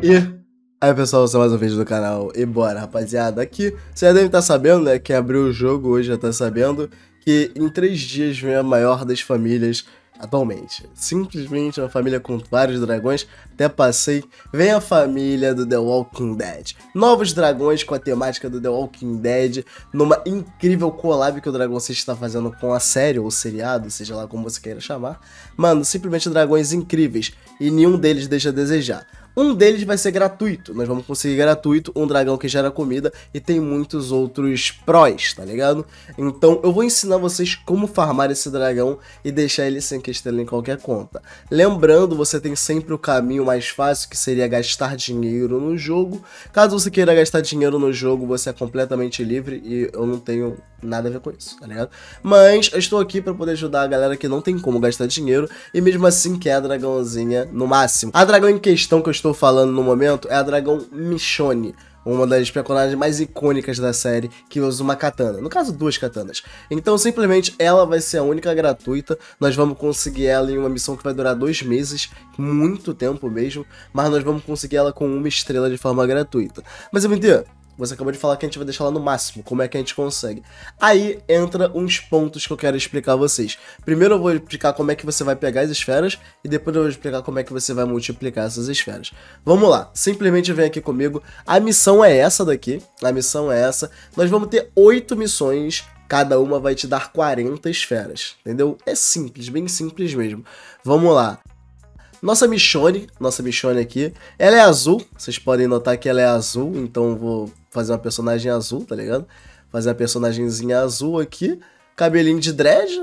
E aí pessoal, esse é mais um vídeo do canal e bora rapaziada, aqui você já deve estar sabendo, né, que abriu o jogo hoje, já tá sabendo que em 3 dias vem a maior das famílias atualmente. Simplesmente uma família com vários dragões, até passei, vem a família do The Walking Dead. Novos dragões com a temática do The Walking Dead, numa incrível collab que o Dragon City está fazendo com a série ou seriado, seja lá como você queira chamar. Mano, simplesmente dragões incríveis e nenhum deles deixa a desejar. Um deles vai ser gratuito, nós vamos conseguir gratuito um dragão que gera comida e tem muitos outros prós, tá ligado? Então eu vou ensinar vocês como farmar esse dragão e deixar ele sem estrela em qualquer conta. Lembrando, você tem sempre o caminho mais fácil, que seria gastar dinheiro no jogo. Caso você queira gastar dinheiro no jogo, você é completamente livre e eu não tenho nada a ver com isso, tá ligado? Mas eu estou aqui para poder ajudar a galera que não tem como gastar dinheiro e mesmo assim quer a dragãozinha no máximo. A dragão em questão que eu estou falando no momento é a dragão Michonne, uma das personagens mais icônicas da série, que usa uma katana, no caso 2 katanas. Então simplesmente ela vai ser a única gratuita, nós vamos conseguir ela em uma missão que vai durar 2 meses, muito tempo mesmo, mas nós vamos conseguir ela com 1 estrela de forma gratuita. Mas eu me entendo. Você acabou de falar que a gente vai deixar ela no máximo, como é que a gente consegue? Aí entra uns pontos que eu quero explicar a vocês. Primeiro eu vou explicar como é que você vai pegar as esferas e depois eu vou explicar como é que você vai multiplicar essas esferas. Vamos lá, simplesmente vem aqui comigo, a missão é essa daqui, a missão é essa, nós vamos ter 8 missões, cada uma vai te dar 40 esferas, entendeu? É simples, bem simples mesmo. Vamos lá. Nossa Michonne aqui, ela é azul, vocês podem notar que ela é azul, então eu vou fazer uma personagem azul, tá ligado? Fazer uma personagemzinha azul aqui, cabelinho de dread,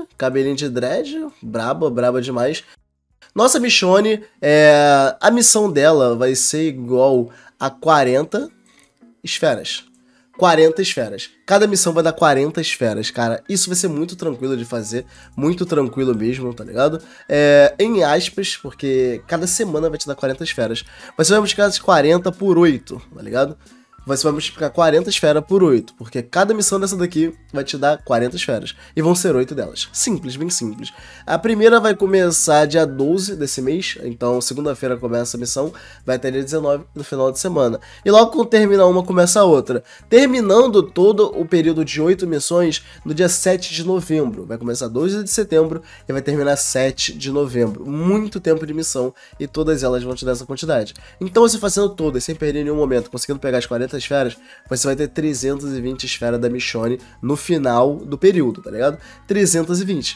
braba demais. Nossa Michonne, a missão dela vai ser igual a 40 esferas. 40 esferas. Cada missão vai dar 40 esferas, cara. Isso vai ser muito tranquilo de fazer, muito tranquilo mesmo, tá ligado? Em aspas, porque cada semana vai te dar 40 esferas. Você vai multiplicar as 40 por 8, tá ligado? Você vai multiplicar 40 esferas por 8, porque cada missão dessa daqui vai te dar 40 esferas. E vão ser 8 delas. Simples, bem simples. A primeira vai começar dia 12 desse mês, então segunda-feira começa a missão, vai até dia 19 no final de semana. E logo quando termina uma, começa a outra. Terminando todo o período de 8 missões no dia 7 de novembro. Vai começar 12 de setembro e vai terminar 7 de novembro. Muito tempo de missão e todas elas vão te dar essa quantidade. Então você fazendo todas, sem perder nenhum momento, conseguindo pegar as 40 esferas, você vai ter 320 esferas da Michonne no final do período, tá ligado? 320.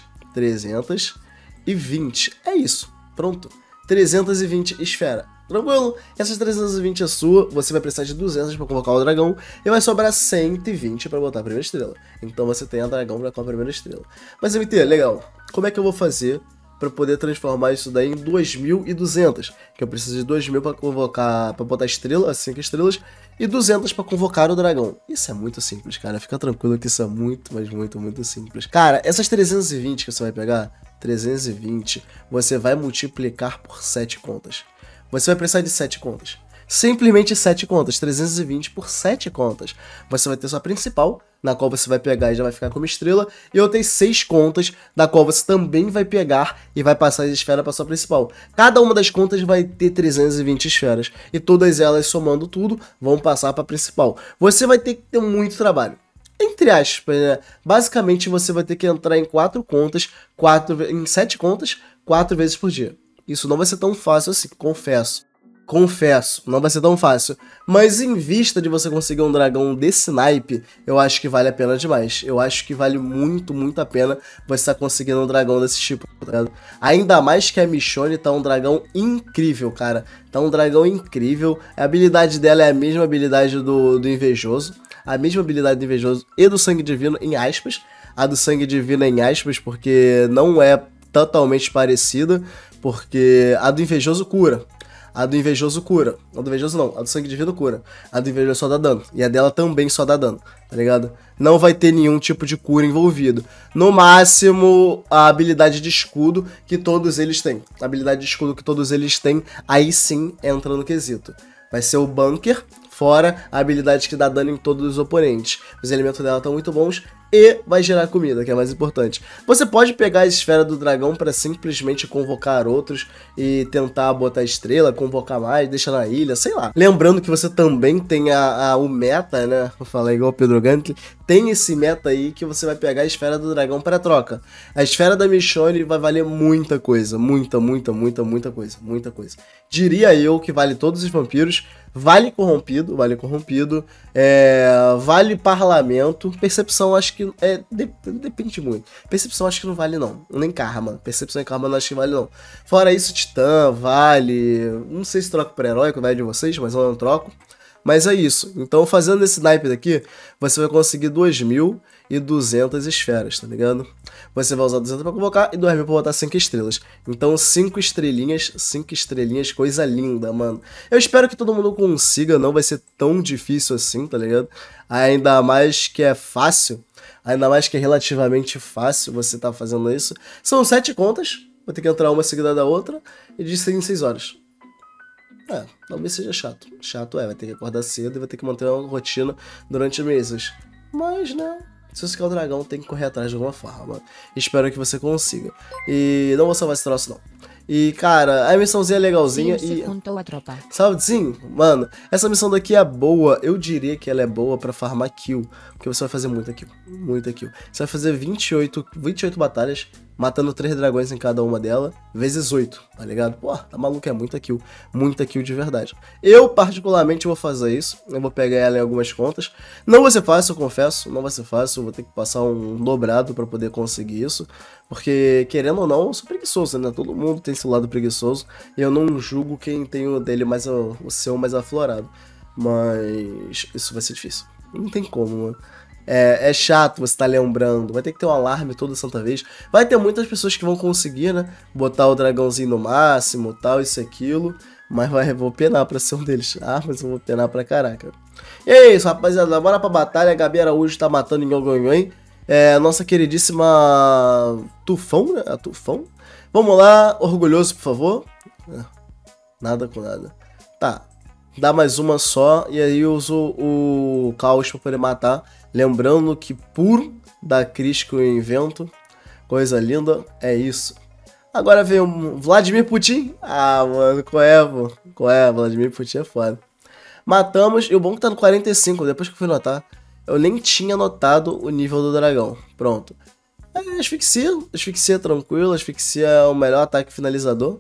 É isso. Pronto. 320 esferas. Tranquilo? Essas 320 é sua, você vai precisar de 200 para convocar o dragão e vai sobrar 120 para botar a primeira estrela. Então você tem a dragão para com a primeira estrela. Mas MT, legal. Como é que eu vou fazer para poder transformar isso daí em 2.200, que eu preciso de 2.000 para convocar, para botar estrela, as 5 estrelas, e 200 para convocar o dragão. Isso é muito simples, cara, fica tranquilo que isso é muito, mas muito simples. Cara, essas 320 que você vai pegar, 320, você vai multiplicar por 7 contas. Você vai precisar de 7 contas. Simplesmente 7 contas, 320 por 7 contas. Você vai ter sua principal, na qual você vai pegar e já vai ficar como estrela, e eu tenho 6 contas, da qual você também vai pegar e vai passar as esferas para sua principal. Cada uma das contas vai ter 320 esferas, e todas elas, somando tudo, vão passar para a principal. Você vai ter que ter muito trabalho. Entre aspas, né? Basicamente você vai ter que entrar em 4 contas, em 7 contas, 4 vezes por dia. Isso não vai ser tão fácil assim, confesso, não vai ser tão fácil, mas em vista de você conseguir um dragão desse naipe, eu acho que vale a pena demais. Eu acho que vale muito a pena você estar conseguindo um dragão desse tipo, tá ligado? Ainda mais que a Michonne tá um dragão incrível, cara. Tá um dragão incrível, a habilidade dela é a mesma habilidade do Invejoso, a mesma habilidade do Invejoso e do Sangue Divino, em aspas. A do Sangue Divino é em aspas, porque não é totalmente parecida, porque a do Invejoso cura. A do Invejoso cura. A do Invejoso não, a do Sangue Divino cura. A do Invejoso só dá dano. E a dela também só dá dano, tá ligado? Não vai ter nenhum tipo de cura envolvido. No máximo, a habilidade de escudo que todos eles têm. A habilidade de escudo que todos eles têm, aí sim entra no quesito. Vai ser o Bunker, fora a habilidade que dá dano em todos os oponentes. Os elementos dela estão muito bons e vai gerar comida, que é mais importante. Você pode pegar a esfera do dragão para simplesmente convocar outros e tentar botar estrela, convocar mais, deixar na ilha, sei lá. Lembrando que você também tem o meta, né? Vou falar igual o Pedro Gantly. Tem esse meta aí que você vai pegar a esfera do dragão para troca. A esfera da Michonne vai valer muita coisa. Muita coisa. Muita coisa. Diria eu que vale todos os vampiros. Vale corrompido. Vale parlamento. Percepção acho que depende muito. Percepção acho que não vale não. Nem karma. Percepção e karma não acho que vale não. Fora isso, titã, vale. Não sei se troco por heróico, vai de vocês, mas eu não troco. Mas é isso. Então, fazendo esse naipe daqui, você vai conseguir 2.200 esferas, tá ligado? Você vai usar 200 pra convocar e 2.000 pra botar 5 estrelas. Então, 5 estrelinhas, coisa linda, mano. Eu espero que todo mundo consiga, não vai ser tão difícil assim, tá ligado? Ainda mais que é fácil, ainda mais que é relativamente fácil você tá fazendo isso. São 7 contas, vou ter que entrar uma seguida da outra e de 6 em 6 horas. Talvez seja chato. Vai ter que acordar cedo e vai ter que manter uma rotina durante meses. Mas, né, se você quer o dragão, tem que correr atrás de alguma forma. Espero que você consiga. E não vou salvar esse troço, não. E, cara, a missãozinha é legalzinha e... Contou a tropa. Sabe, sim, mano, essa missão daqui é boa, eu diria que ela é boa pra farmar kill, porque você vai fazer muita kill. Você vai fazer 28 batalhas, matando 3 dragões em cada uma dela, vezes 8, tá ligado? Pô, tá maluco, é muita kill de verdade. Eu, particularmente, vou fazer isso, eu vou pegar ela em algumas contas. Não vai ser fácil, eu confesso, não vai ser fácil, eu vou ter que passar um dobrado pra poder conseguir isso, porque, querendo ou não, eu sou preguiçoso, né? Todo mundo tem seu lado preguiçoso, e eu não julgo quem tem o dele mais, o seu mais aflorado. Mas isso vai ser difícil. Não tem como, mano. É chato você tá lembrando, vai ter que ter um alarme toda santa vez. Vai ter muitas pessoas que vão conseguir, né? Botar o dragãozinho no máximo, tal, isso e aquilo. Mas vou penar pra ser um deles. Mas eu vou penar pra caraca. E é isso, rapaziada. Bora pra batalha. A Gabi Araújo tá matando em Nhonhonhon. Nossa queridíssima Tufão, né? A Tufão. Vamos lá, orgulhoso, por favor. Nada com nada. Tá. Dá mais uma só. E aí eu uso o caos pra poder matar. Lembrando que por da Cris que eu invento. Coisa linda. É isso. Agora vem o Vladimir Putin. Mano, qual é, pô? Vladimir Putin é foda. Matamos. E o bom que tá no 45. Depois que eu fui notar. Eu nem tinha notado o nível do dragão. Pronto. Asfixia tranquilo. Asfixia é o melhor ataque finalizador.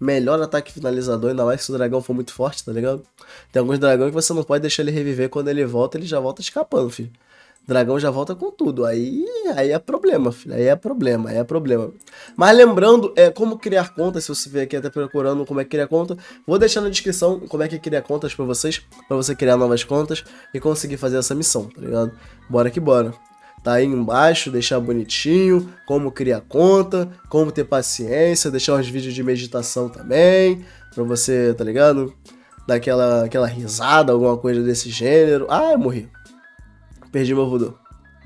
Ainda mais se o dragão for muito forte, tá ligado? Tem alguns dragões que você não pode deixar ele reviver. Quando ele já volta escapando, filho. O dragão já volta com tudo. Aí é problema, filho. Aí é problema. Mas lembrando, como criar contas. Se você vier aqui até procurando como é que criar conta, vou deixar na descrição como é que cria contas pra vocês. Pra você criar novas contas e conseguir fazer essa missão, tá ligado? Bora que bora. Tá aí embaixo, deixar bonitinho, como criar conta, como ter paciência, deixar uns vídeos de meditação também, pra você, tá ligado? Dar aquela risada, alguma coisa desse gênero. Eu morri. Perdi meu voodoo.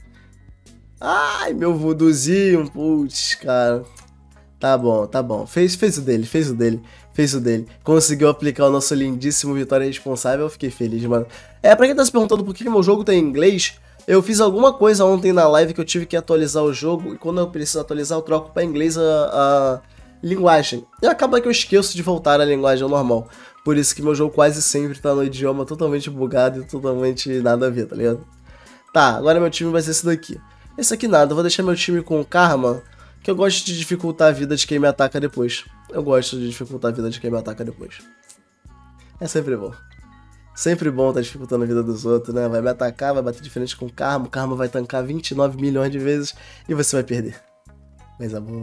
Meu voodoozinho, putz, cara. Tá bom. Fez o dele. Conseguiu aplicar o nosso lindíssimo Vitória Responsável, eu fiquei feliz, mano. Pra quem tá se perguntando por que meu jogo tá em inglês... Eu fiz alguma coisa ontem na live que eu tive que atualizar o jogo, e quando eu preciso atualizar eu troco pra inglês a linguagem. E acaba que eu esqueço de voltar à linguagem normal. Por isso que meu jogo quase sempre tá no idioma totalmente bugado e totalmente nada a ver, tá ligado? Tá, agora meu time vai ser esse daqui. Esse aqui nada, eu vou deixar meu time com Karma, que eu gosto de dificultar a vida de quem me ataca depois. É sempre bom. Sempre bom tá dificultando a vida dos outros, né? Vai me atacar, vai bater de frente com o Karma vai tancar 29 milhões de vezes e você vai perder. Coisa boa.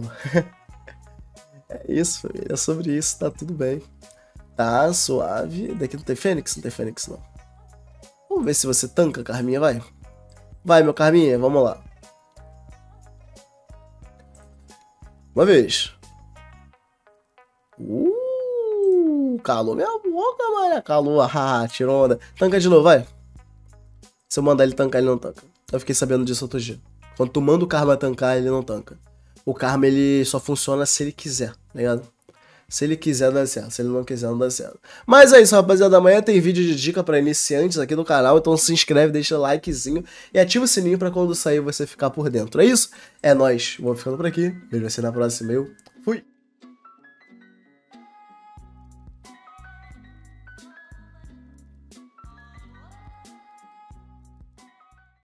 É isso, família. É sobre isso, tá tudo bem. Tá suave. Daqui não tem Fênix? Não tem Fênix, não. Vamos ver se você tanca, Karminha, vai. Vai, meu Karminha, vamos lá. Uma vez. Calou minha boca, mano. Calou, tirou onda. Tanca de novo, vai. Se eu mandar ele tancar, ele não tanca. Eu fiquei sabendo disso outro dia. Quando tu manda o Karma tancar, ele não tanca. O Karma, ele só funciona se ele quiser, tá ligado? Se ele quiser, dá certo. Se ele não quiser, não dá certo. Mas é isso, rapaziada. Amanhã tem vídeo de dica pra iniciantes aqui no canal. Então se inscreve, deixa likezinho e ativa o sininho pra quando sair você ficar por dentro. É isso? É nóis. Vou ficando por aqui. Vejo você na próxima. Eu